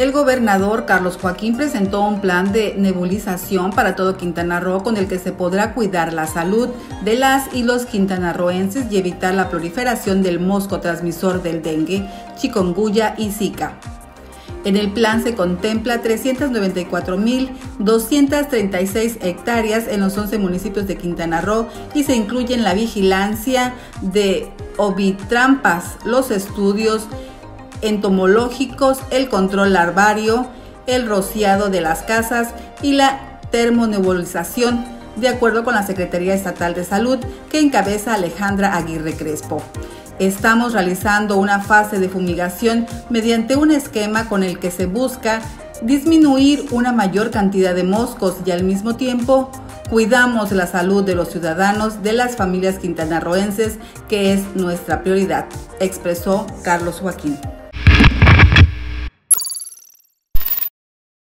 El gobernador Carlos Joaquín presentó un plan de nebulización para todo Quintana Roo con el que se podrá cuidar la salud de las y los quintanarroenses y evitar la proliferación del mosco transmisor del dengue, chikungunya y zika. En el plan se contempla 394.236 hectáreas en los 11 municipios de Quintana Roo y se incluyen la vigilancia de ovitrampas, los estudios entomológicos, el control larvario, el rociado de las casas y la termonebulización, de acuerdo con la Secretaría Estatal de Salud que encabeza Alejandra Aguirre Crespo. Estamos realizando una fase de fumigación mediante un esquema con el que se busca disminuir una mayor cantidad de moscos y al mismo tiempo cuidamos la salud de los ciudadanos, de las familias quintanarroenses, que es nuestra prioridad, expresó Carlos Joaquín.